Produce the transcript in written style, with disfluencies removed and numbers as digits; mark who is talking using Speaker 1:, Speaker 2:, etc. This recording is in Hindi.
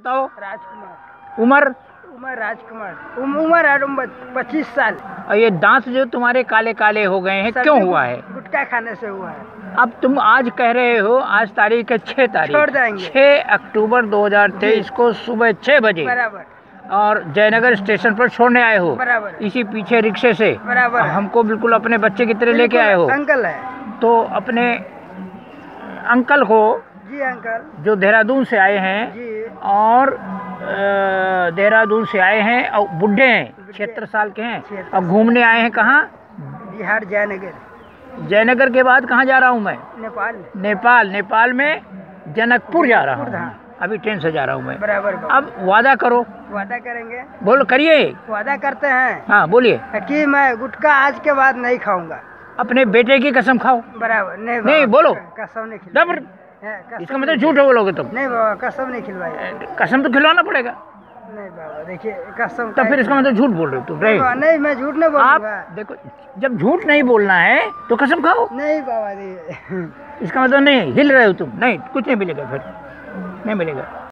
Speaker 1: बताओ।
Speaker 2: राजकुमार।
Speaker 1: उम्र?
Speaker 2: उम्र राजकुमार। उम्र है 25 साल।
Speaker 1: और ये दांत जो तुम्हारे काले काले हो गए हैं क्यों हुआ है?
Speaker 2: गुटखा खाने से हुआ है।
Speaker 1: अब तुम आज कह रहे हो, आज तारीख है 6 तारीख,
Speaker 2: छोड़ देंगे।
Speaker 1: 6 अक्टूबर 2023 को सुबह 6 बजे
Speaker 2: बराबर।
Speaker 1: और जयनगर स्टेशन पर छोड़ने आए हो।
Speaker 2: बराबर।
Speaker 1: इसी पीछे रिक्शे से
Speaker 2: बराबर।
Speaker 1: हमको बिल्कुल अपने बच्चे की तरह लेके आए हो।
Speaker 2: अंकल है।
Speaker 1: तो अपने अंकल को,
Speaker 2: जी अंकल,
Speaker 1: जो देहरादून से आए हैं
Speaker 2: जी,
Speaker 1: और देहरादून से आए हैं और बुढ़े हैं, 76 साल के हैं और घूमने आए हैं कहाँ?
Speaker 2: बिहार, जयनगर।
Speaker 1: जयनगर के बाद कहाँ जा रहा हूँ मैं?
Speaker 2: नेपाल।
Speaker 1: नेपाल। नेपाल में जनकपुर जा रहा हूँ। अभी ट्रेन से जा रहा हूँ मैं।
Speaker 2: बराबर।
Speaker 1: अब वादा करो।
Speaker 2: वादा करेंगे।
Speaker 1: बोलो, करिए।
Speaker 2: वादा करते हैं।
Speaker 1: हाँ बोलिए।
Speaker 2: कि मैं गुटखा आज के बाद नहीं खाऊंगा।
Speaker 1: अपने बेटे की कसम खाओ।
Speaker 2: बराबर।
Speaker 1: नहीं बोलो।
Speaker 2: कसम नहीं खिलवाई।
Speaker 1: इसका मतलब झूठ बोलोगे तुम?
Speaker 2: नहीं बाबा, कसम नहीं खिलवाई।
Speaker 1: कसम तो खिलवाना पड़ेगा।
Speaker 2: नहीं बाबा, देखिए कसम।
Speaker 1: तो फिर इसका मतलब झूठ बोल रहे हो तुम?
Speaker 2: नहीं, मैं झूठ नहीं बोलूंगा।
Speaker 1: आप देखो, जब झूठ नहीं बोलना है तो कसम खाओ।
Speaker 2: नहीं बाबा,
Speaker 1: इसका मतलब नहीं हिल रहे हो तुम? नहीं, कुछ नहीं मिलेगा, फिर नहीं मिलेगा।